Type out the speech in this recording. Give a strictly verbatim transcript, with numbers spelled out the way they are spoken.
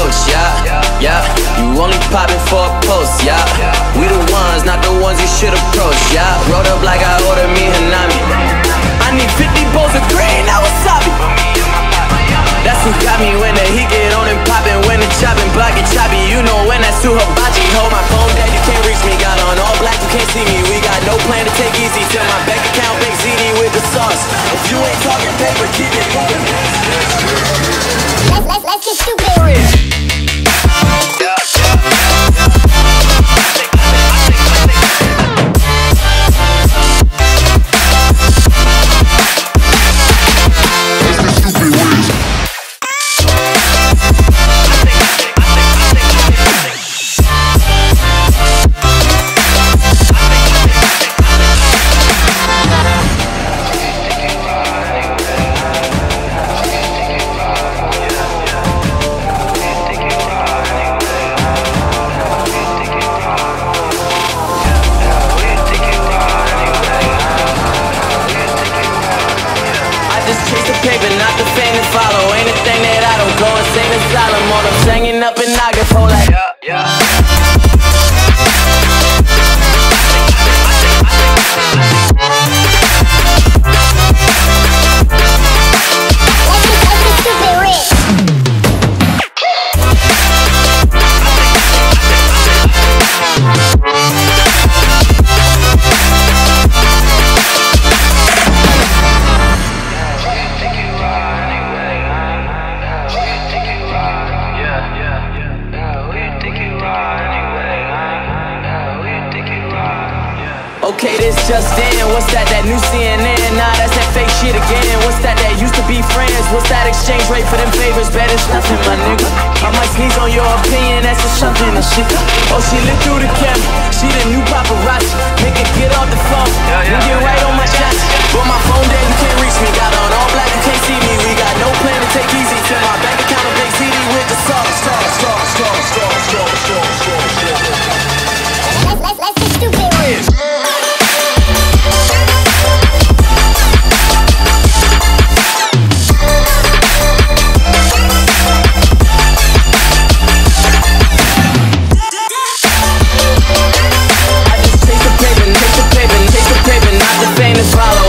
approach, yeah, yeah. You only poppin' for a post, yeah. We the ones, not the ones you should approach, yeah. Rolled up like I ordered me Hanami. I need fifty bowls of green, now wasabi. That's who got me when the heat get on and poppin'. When the choppin' block get choppy, you know when that's too hibachi. Hold my phone dead, you can't reach me. Got on all black, you can't see me. We got no plan to take easy till my bank account big Z D with the sauce. If you ain't talking paper, keep it moving. Let's, let's, let's get stupid. Paper, not the fame to follow. Anything that I don't go and sing asylum on. I'm singing up and I get full like yeah, yeah. Okay, this just in. What's that, that new C N N? Nah, that's that fake shit again. What's that, that used to be friends? What's that exchange rate for them favors? Bet it's nothing, my nigga. I might sneeze on your opinion, that's just something and shit. Oh, she lit through the camera. She the new paparazzi. Make it get off the phone. Yeah, yeah, you get right on my shots. But my phone dead, you can't reach me. Got on all black, you can't see me. We got no plan to take easy till my bank account a big Z D with the sauce. Sauce, sauce, sauce, sauce, sauce, sauce, sauce, sauce. Let's, let's, let's get stupid. Follow.